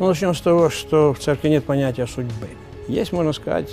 Ну, начнем с того, что в церкви нет понятия судьбы. Есть, можно сказать,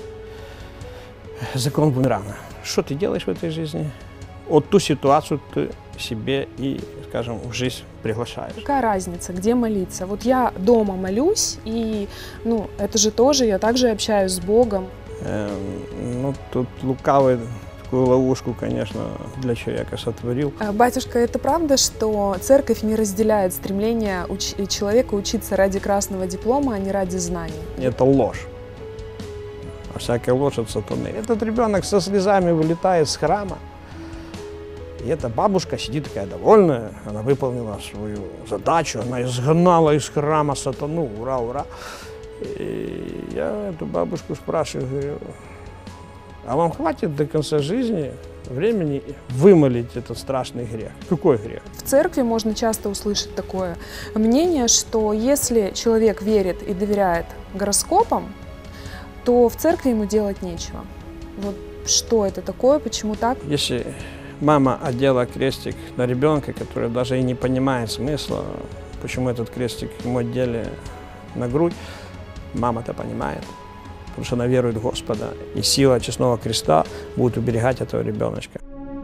закон бумеранга. Что ты делаешь в этой жизни? Вот ту ситуацию ты себе и, скажем, в жизнь приглашаешь. Какая разница, где молиться? Вот я дома молюсь, и, это же тоже, я также общаюсь с Богом. Тут лукавый такую ловушку, конечно, для человека сотворил. Батюшка, это правда, что церковь не разделяет стремление человека учиться ради красного диплома, а не ради знаний? Это ложь. А всякая ложь от сатаны. Этот ребенок со слезами вылетает с храма. И эта бабушка сидит такая довольная, она выполнила свою задачу, она изгнала из храма сатану, ура, ура. И я эту бабушку спрашиваю, говорю, а вам хватит до конца жизни времени вымолить этот страшный грех? Какой грех? В церкви можно часто услышать такое мнение, что если человек верит и доверяет гороскопам, то в церкви ему делать нечего. Вот что это такое, почему так? Если мама одела крестик на ребенка, который даже и не понимает смысла, почему этот крестик ему одели на грудь, мама-то понимает, потому что она верует в Господа, и сила честного креста будет уберегать этого ребеночка.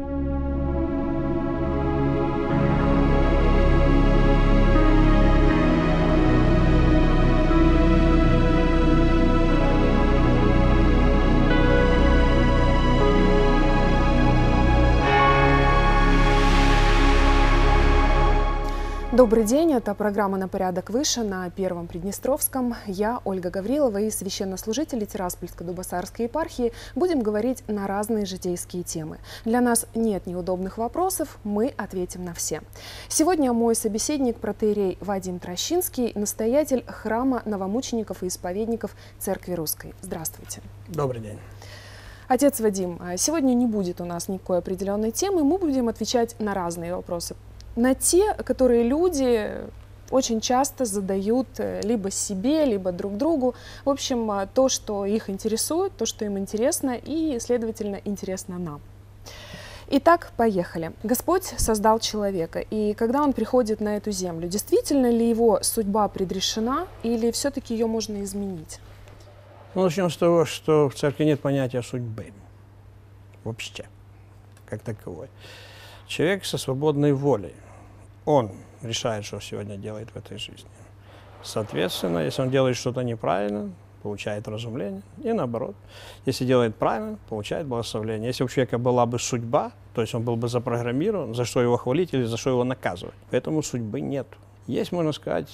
Добрый день, это программа «На порядок выше» на Первом Приднестровском. Я, Ольга Гаврилова, и священнослужители Тираспольской Дубосарской епархии будем говорить на разные житейские темы. Для нас нет неудобных вопросов, мы ответим на все. Сегодня мой собеседник протоиерей Вадим Трощинский, настоятель храма новомучеников и исповедников Церкви Русской. Здравствуйте. Добрый день. Отец Вадим, сегодня не будет у нас никакой определенной темы, мы будем отвечать на разные вопросы. На те, которые люди очень часто задают либо себе, либо друг другу. В общем, то, что их интересует, то, что им интересно и, следовательно, интересно нам. Итак, поехали. Господь создал человека, и когда он приходит на эту землю, действительно ли его судьба предрешена, или все-таки ее можно изменить? Ну, начнем с того, что в церкви нет понятия судьбы. Вообще, как таковой. Человек со свободной волей. Он решает, что сегодня делает в этой жизни. Соответственно, если он делает что-то неправильно, получает разумление. И наоборот, если делает правильно, получает благословение. Если у человека была бы судьба, то есть он был бы запрограммирован, за что его хвалить или за что его наказывать. Поэтому судьбы нет. Есть, можно сказать,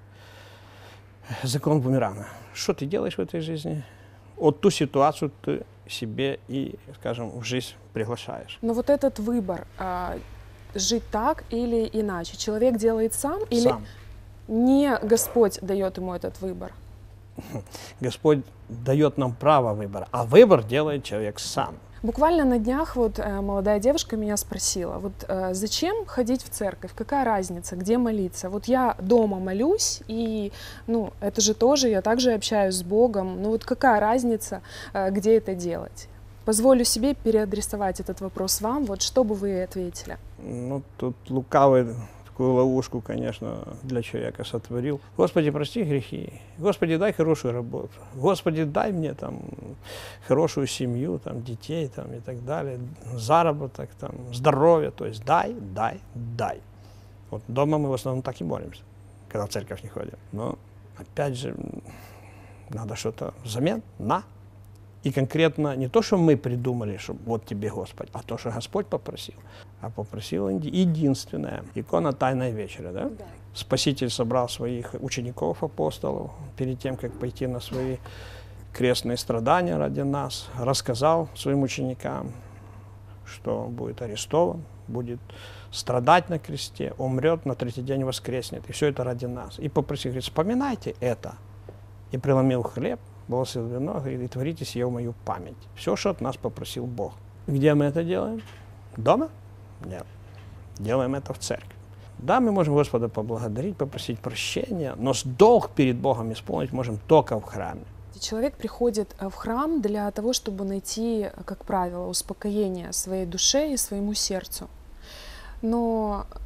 закон бумеранга. Что ты делаешь в этой жизни? Вот ту ситуацию ты себе и, скажем, в жизнь приглашаешь. Но вот этот выбор, жить так или иначе, человек делает сам или сам. Не Господь дает ему этот выбор? Господь дает нам право выбора, а выбор делает человек сам. Буквально на днях молодая девушка меня спросила, зачем ходить в церковь, какая разница, где молиться? Вот я дома молюсь, и это же тоже, я также общаюсь с Богом, какая разница, где это делать? Позволю себе переадресовать этот вопрос вам, что бы вы ответили? Тут лукавый такую ловушку, конечно, для человека сотворил. Господи, прости грехи. Господи, дай хорошую работу. Господи, дай мне хорошую семью, детей и так далее, заработок, здоровье. То есть дай. Вот дома мы в основном так и молимся, когда в церковь не ходим. Но опять же, надо что-то взамен на. И конкретно не то, что мы придумали, что вот тебе Господь, а то, что Господь попросил. А попросил единственное. Икона Тайной вечери. Да? Да. Спаситель собрал своих учеников, апостолов, перед тем, как пойти на свои крестные страдания ради нас, рассказал своим ученикам, что он будет арестован, будет страдать на кресте, умрет, на третий день воскреснет. И все это ради нас. И попросил, говорит, вспоминайте это. И преломил хлеб, благословил вино, и творите сие в мою память. Все, что от нас попросил Бог. Где мы это делаем? Дома? Нет. Делаем это в церкви. Да, мы можем Господа поблагодарить, попросить прощения, но долг перед Богом исполнить можем только в храме. Человек приходит в храм для того, чтобы найти, как правило, успокоение своей душе и своему сердцу. Но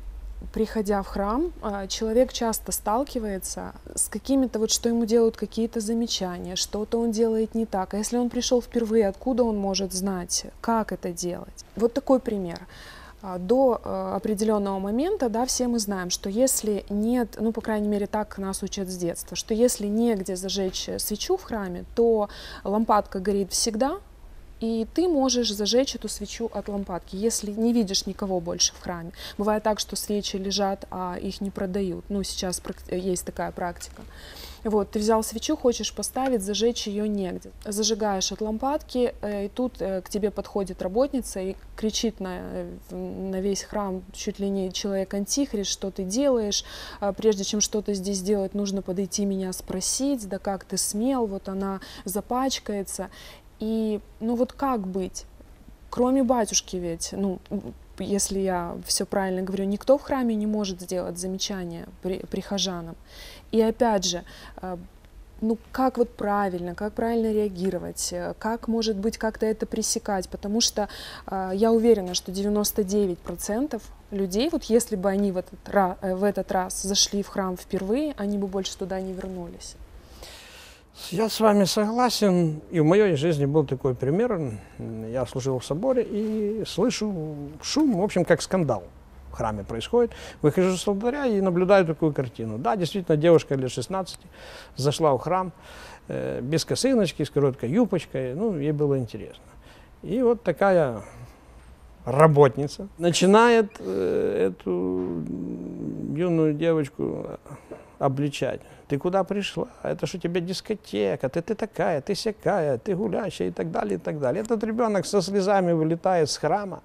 приходя в храм, человек часто сталкивается с какими-то, вот что ему делают какие-то замечания, что-то он делает не так. А если он пришел впервые, откуда он может знать, как это делать? Вот такой пример. До определенного момента, да, все мы знаем, что если нет, ну, по крайней мере, так нас учат с детства, что если негде зажечь свечу в храме, то лампадка горит всегда, и ты можешь зажечь эту свечу от лампадки, если не видишь никого больше в храме. Бывает так, что свечи лежат, а их не продают. Ну, сейчас есть такая практика. Вот, ты взял свечу, хочешь поставить, зажечь ее негде. Зажигаешь от лампадки, и тут к тебе подходит работница и кричит на весь храм, чуть ли не человек-антихрист, что ты делаешь, прежде чем что-то здесь делать, нужно подойти меня спросить, да как ты смел, вот она запачкается. И, ну вот как быть? Кроме батюшки ведь, ну, если я все правильно говорю, никто в храме не может сделать замечания прихожанам. И опять же, ну как вот правильно, как правильно реагировать, как, может быть, как-то это пресекать, потому что я уверена, что 99% людей, вот если бы они в этот раз зашли в храм впервые, они бы больше туда не вернулись. Я с вами согласен, и в моей жизни был такой пример. Я служил в соборе и слышу шум, в общем, как скандал в храме происходит. Выхожу с алтаря и наблюдаю такую картину. Да, действительно, девушка лет 16 зашла в храм без косыночки, с короткой юбочкой, ну, ей было интересно. И вот такая работница начинает эту юную девочку обличать. Ты куда пришла? Это что, у тебя дискотека? Ты такая, ты сякая, ты гулящая и так далее, и так далее. Этот ребенок со слезами вылетает с храма.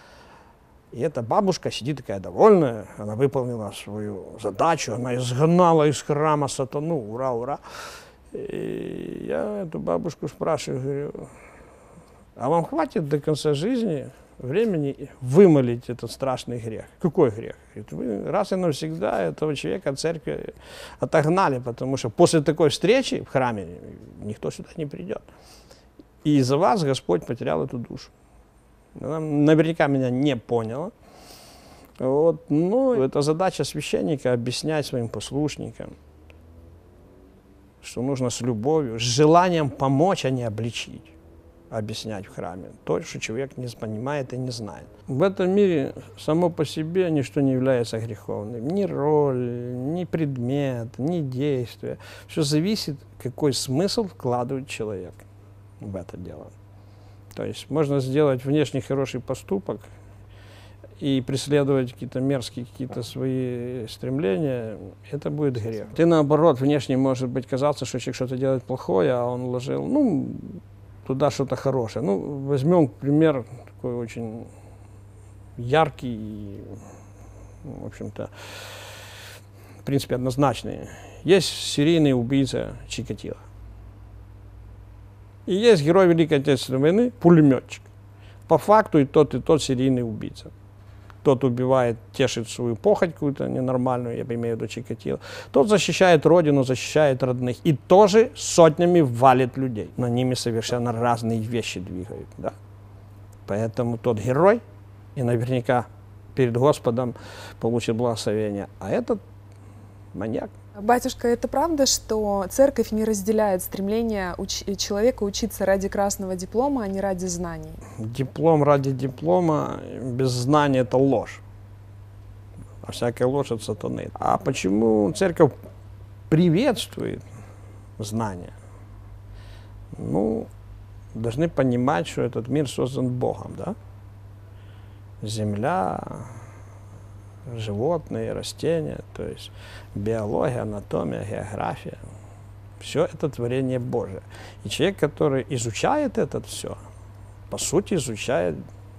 И эта бабушка сидит такая довольная. Она выполнила свою задачу. Она изгнала из храма сатану. Ура, ура. И я эту бабушку спрашиваю, говорю, а вам хватит до конца жизни времени вымолить этот страшный грех? Какой грех? Вы раз и навсегда этого человека от церкви отогнали, потому что после такой встречи в храме никто сюда не придет. И из-за вас Господь потерял эту душу. Она наверняка меня не поняла. Вот. Ну, это задача священника — объяснять своим послушникам, что нужно с любовью, с желанием помочь, а не обличить. Объяснять в храме то, что человек не понимает и не знает. В этом мире само по себе ничто не является греховным. Ни роль, ни предмет, ни действие. Все зависит, какой смысл вкладывает человек в это дело. То есть можно сделать внешне хороший поступок и преследовать какие-то мерзкие, какие-то свои стремления, это будет грех. Ты, наоборот, внешне, может быть, казаться, что человек что-то делает плохое, а он вложил, ну, туда что-то хорошее. Ну, возьмем пример такой очень яркий и, в общем-то, в принципе, однозначный. Есть серийный убийца Чикатило. И есть герой Великой Отечественной войны, пулеметчик. По факту и тот серийный убийца. Тот убивает, тешит свою похоть какую-то ненормальную, я имею в виду Чикатило. Тот защищает родину, защищает родных. И тоже сотнями валит людей. Но ними совершенно разные вещи двигают. Да? Поэтому тот герой, и наверняка перед Господом получит благословение. А этот маньяк. Батюшка, это правда, что церковь не разделяет стремление человека учиться ради красного диплома, а не ради знаний? Диплом ради диплома без знаний — это ложь. А всякая ложь от сатаны. А почему церковь приветствует знания? Ну, должны понимать, что этот мир создан Богом, да? Земля, животные, растения, то есть биология, анатомия, география. Все это творение Божие. И человек, который изучает это все, по сути, изучает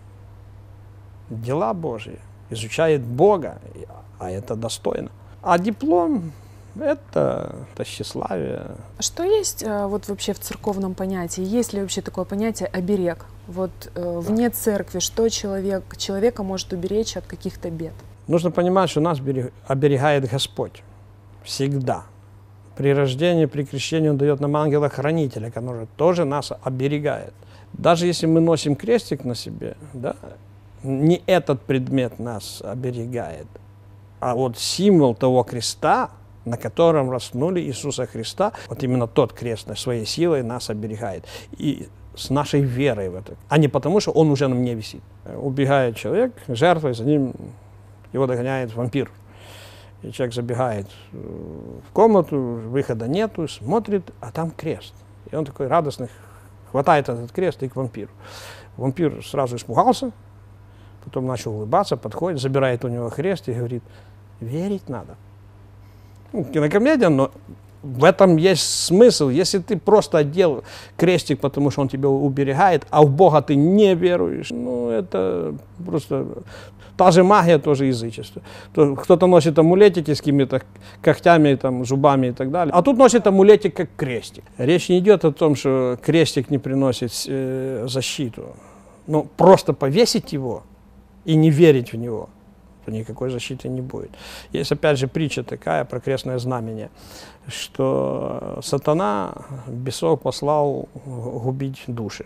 дела Божьи, изучает Бога, а это достойно. А диплом — это тщеславие. А что есть вот вообще в церковном понятии? Есть ли вообще такое понятие оберег? Вот вне церкви, что человека может уберечь от каких-то бед? Нужно понимать, что нас оберегает Господь. Всегда. При рождении, при крещении Он дает нам ангела-хранителя, который тоже нас оберегает. Даже если мы носим крестик на себе, да, не этот предмет нас оберегает, А вот символ того креста, на котором распнули Иисуса Христа, вот именно тот крест своей силой нас оберегает. И с нашей верой в это. А не потому, что он уже на мне висит. Убегает человек, жертвой, за ним его догоняет вампир. И человек забегает в комнату, выхода нету, смотрит, а там крест. И он такой радостный, хватает этот крест и к вампиру. Вампир сразу испугался, потом начал улыбаться, подходит, забирает у него крест и говорит: верить надо. Ну, кинокомедия, но в этом есть смысл. Если ты просто одел крестик, потому что он тебя уберегает, а в Бога ты не веруешь, ну это просто та же магия, тоже язычество. Кто-то носит амулетики с какими-то когтями, там, зубами и так далее, а тут носит амулетик как крестик. Речь не идет о том, что крестик не приносит защиту, но просто повесить его и не верить в него, никакой защиты не будет. Есть опять же притча такая про крестное знамение, что сатана бесов послал губить души.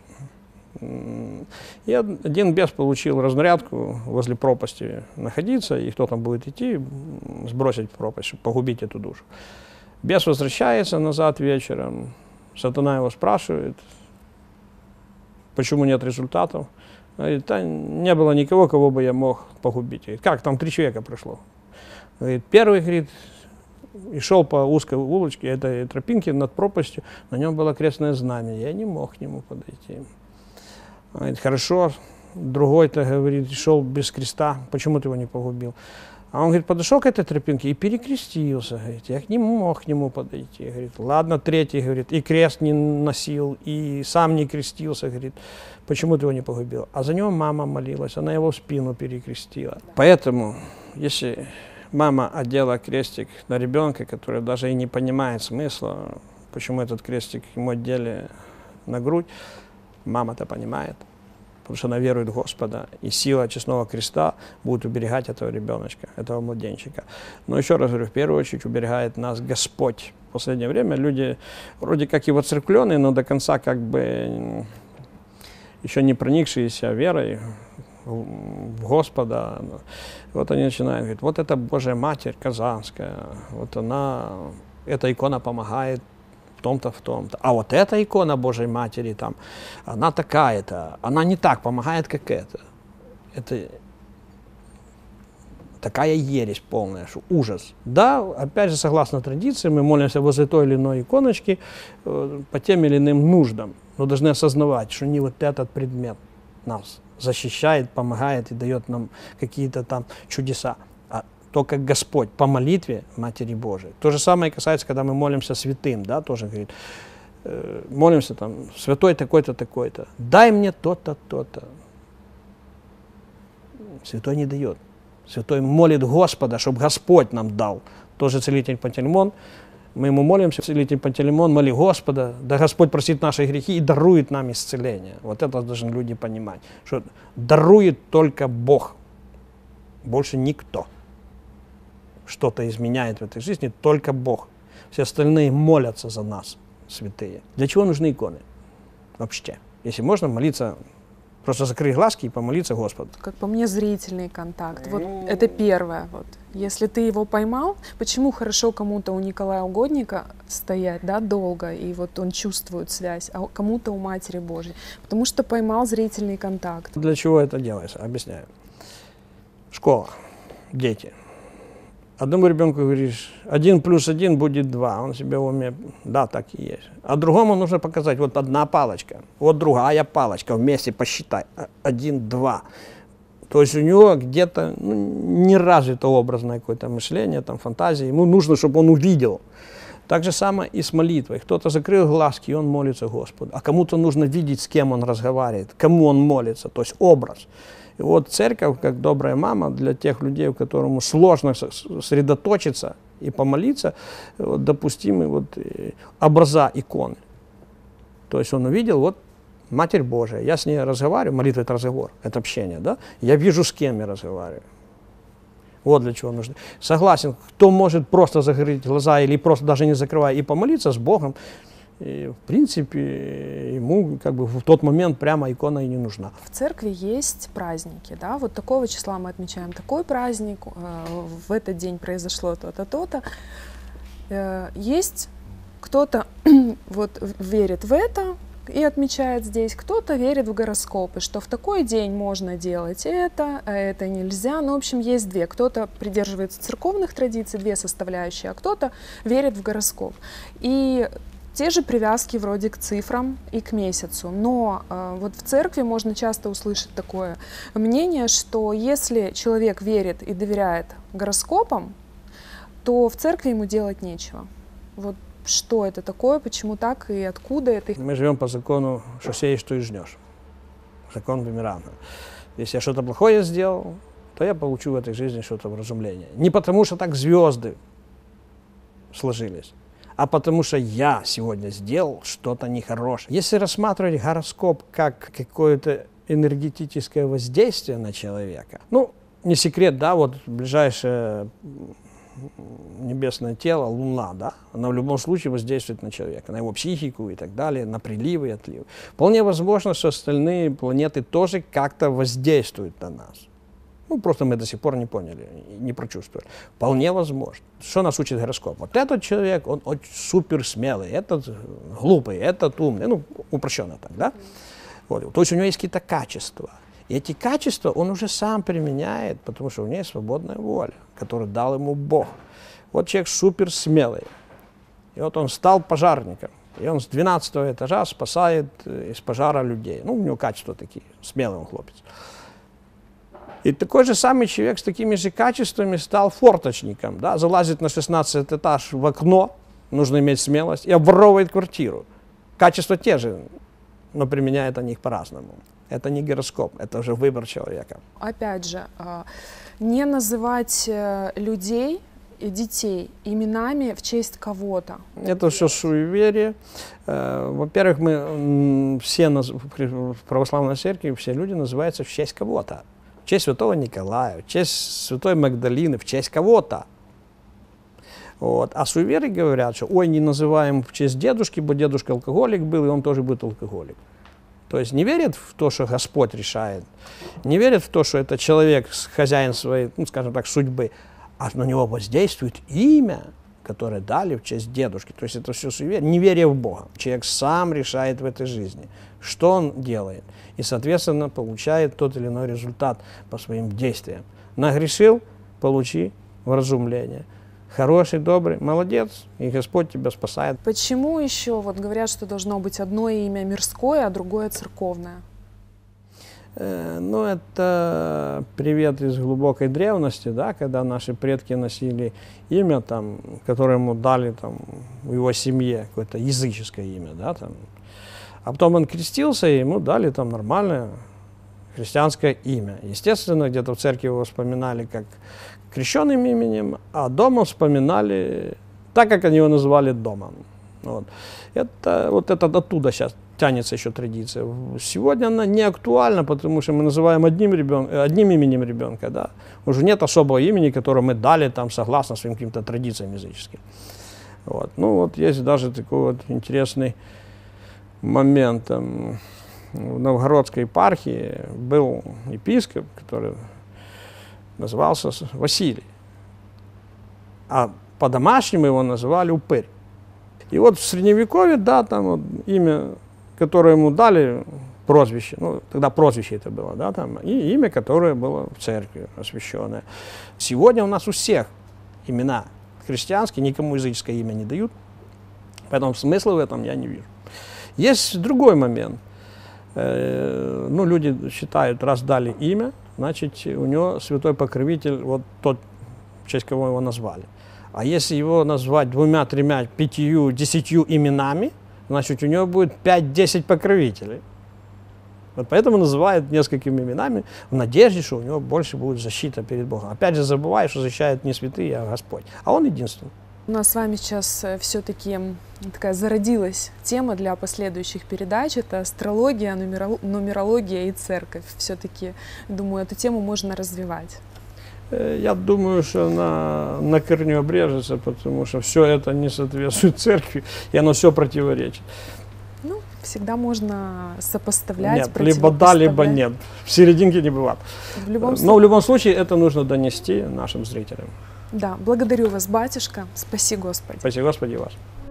И один бес получил разнарядку возле пропасти находиться, и кто там будет идти, сбросить в пропасть, чтобы погубить эту душу. Бес возвращается назад вечером, сатана его спрашивает, почему нет результатов. Говорит, да, не было никого, кого бы я мог погубить. Говорит, как, там 3 человека прошло. Говорит, первый, говорит, и шел по узкой улочке, этой тропинке над пропастью, на нем было крестное знамение, я не мог к нему подойти. Говорит, хорошо, другой-то, говорит, шел без креста, почему ты его не погубил? А он, говорит, подошел к этой тропинке и перекрестился, говорит, я не мог к нему подойти. Говорит, ладно, третий, говорит, и крест не носил, и сам не крестился, говорит, почему ты его не погубил? А за него мама молилась, она его в спину перекрестила. Поэтому, если мама одела крестик на ребенка, который даже и не понимает смысла, почему этот крестик ему одели на грудь, мама-то понимает. Потому что она верует в Господа, и сила честного креста будет уберегать этого ребеночка, этого младенчика. Но еще раз говорю, в первую очередь уберегает нас Господь. В последнее время люди вроде как и воцерквленные, но до конца как бы еще не проникшиеся верой в Господа. Вот они начинают говорить, вот это Божья Матерь Казанская, вот она, эта икона помогает в том-то, в том-то. А вот эта икона Божьей Матери, там, она такая-то, она не так помогает, как это. Это такая ересь полная, что ужас. Да, опять же, согласно традиции, мы молимся возле той или иной иконочки по тем или иным нуждам, но должны осознавать, что не вот этот предмет нас защищает, помогает и дает нам какие-то там чудеса. Только Господь по молитве Матери Божией. То же самое касается, когда мы молимся святым, да, тоже говорит, молимся там, святой такой-то, такой-то, дай мне то-то, то-то. Святой не дает. Святой молит Господа, чтобы Господь нам дал. Тоже целитель Пантелеймон, мы ему молимся, целитель Пантелеймон, моли Господа, да Господь простит наши грехи и дарует нам исцеление. Вот это должны люди понимать, что дарует только Бог, больше никто. Что-то изменяет в этой жизни, только Бог. Все остальные молятся за нас, святые. Для чего нужны иконы вообще? Если можно молиться, просто закрыть глазки и помолиться Господу. Как по мне, зрительный контакт. Вот это первое. Вот. Если ты его поймал, почему хорошо кому-то у Николая Угодника стоять, да, долго, и вот он чувствует связь, а кому-то у Матери Божьей? Потому что поймал зрительный контакт. Для чего это делается? Объясняю. Школа, дети. Одному ребенку говоришь, 1 + 1 будет 2, он себе в уме, да, так и есть. А другому нужно показать, вот одна палочка, вот другая палочка, вместе посчитай, 1, 2. То есть у него где-то не развито образное какое-то мышление, там, фантазия, ему нужно, чтобы он увидел. Так же самое и с молитвой. Кто-то закрыл глазки, и он молится Господу, а кому-то нужно видеть, с кем он разговаривает, кому он молится, то есть образ. И вот церковь, как добрая мама, для тех людей, которым сложно сосредоточиться и помолиться, вот, допустимы вот, образа иконы. То есть он увидел, вот, Матерь Божия, я с ней разговариваю, молитва – это разговор, это общение, да? Я вижу, с кем я разговариваю. Вот для чего нужно. Согласен, кто может просто закрыть глаза или просто даже не закрывая и помолиться с Богом, И, в принципе, ему как бы в тот момент прямо икона и не нужна. В церкви есть праздники, да, вот такого числа мы отмечаем такой праздник, в этот день произошло то-то, то-то. Есть кто-то вот верит в это и отмечает здесь, кто-то верит в гороскопы, что в такой день можно делать это, а это нельзя. Ну, в общем, есть две. Кто-то придерживается церковных традиций, две составляющие, а кто-то верит в гороскоп. И те же привязки вроде к цифрам и к месяцу. Но вот в церкви можно часто услышать такое мнение, что если человек верит и доверяет гороскопам, то в церкви ему делать нечего. Вот что это такое, почему так и откуда это? Мы живем по закону, что сеешь, то и жнешь. Закон бумеранга. Если я что-то плохое сделал, то я получу в этой жизни что-то вразумление. Не потому, что так звезды сложились, а потому что я сегодня сделал что-то нехорошее. Если рассматривать гороскоп как какое-то энергетическое воздействие на человека, ну, не секрет, да, вот ближайшее небесное тело, Луна, да, она в любом случае воздействует на человека, на его психику и так далее, на приливы и отливы. Вполне возможно, что остальные планеты тоже как-то воздействуют на нас. Ну, просто мы до сих пор не поняли, не прочувствовали. Вполне возможно. Что нас учит гороскоп? Вот этот человек, он очень супер смелый, этот глупый, этот умный, ну, упрощенно так, да? Вот. То есть у него есть какие-то качества. И эти качества он уже сам применяет, потому что у него есть свободная воля, которую дал ему Бог. Вот человек супер смелый. И вот он стал пожарником. И он с 12-го этажа спасает из пожара людей. Ну, у него качества такие, смелый он хлопец. И такой же самый человек с такими же качествами стал форточником, да, залазит на 16 этаж в окно, нужно иметь смелость, и обворовывает квартиру. Качества те же, но применяет они их по-разному. Это не гороскоп, это уже выбор человека. Опять же, не называть людей и детей именами в честь кого-то. Это все суеверие. Во-первых, мы все в православной церкви, все люди называются в честь кого-то. В честь святого Николая, в честь святой Магдалины, в честь кого-то. Вот. А суеверы говорят, что ой, не называем в честь дедушки, бо дедушка алкоголик был, и он тоже будет алкоголик. То есть не верят в то, что Господь решает, не верят в то, что это человек, хозяин своей, ну, скажем так, судьбы, а на него воздействует имя, которое дали в честь дедушки. То есть это все суеверие, неверие в Бога. Человек сам решает в этой жизни, что он делает, и, соответственно, получает тот или иной результат по своим действиям. Нагрешил – получи вразумление. Хороший, добрый, молодец, и Господь тебя спасает. Почему еще вот говорят, что должно быть одно имя мирское, а другое церковное? Ну, это привет из глубокой древности, да, когда наши предки носили имя, там, которое ему дали там, в его семье, какое-то языческое имя, да, там. А потом он крестился, и ему дали там нормальное христианское имя. Естественно, где-то в церкви его вспоминали как крещенным именем, а дома вспоминали так, как они его называли домом. Вот. Это оттуда сейчас тянется еще традиция. Сегодня она не актуальна, потому что мы называем одним именем ребенка. Да? Уже нет особого имени, которое мы дали там, согласно своим каким-то традициям языческим. Вот. Ну вот есть даже такой вот интересный момент. Там, в Новгородской епархии был епископ, который назывался Василий, а по-домашнему его называли Упырь. И вот в Средневековье, да, там вот имя, которое ему дали, прозвище, ну, тогда прозвище это было, да, там, и имя, которое было в церкви освященное. Сегодня у нас у всех имена христианские, никому языческое имя не дают, поэтому смысла в этом я не вижу. Есть другой момент. Ну, люди считают, раз дали имя, значит, у него святой покровитель, вот тот, в честь кого его назвали. А если его назвать 2, 3, 5, 10 именами, значит, у него будет 5-10 покровителей. Вот поэтому называют несколькими именами в надежде, что у него больше будет защита перед Богом. Опять же, забывая, что защищает не святые, а Господь. А Он единственный. У нас с вами сейчас все-таки такая зародилась тема для последующих передач. Это астрология, нумерология и церковь. Все-таки, думаю, эту тему можно развивать. Я думаю, что на корню обрежется, потому что все это не соответствует церкви, и оно все противоречит. Ну, всегда можно сопоставлять, Нет, либо да, либо нет. В серединке не бывает. Но в любом случае это нужно донести нашим зрителям. Да, благодарю вас, батюшка. Спаси Господи. Спаси Господи вас.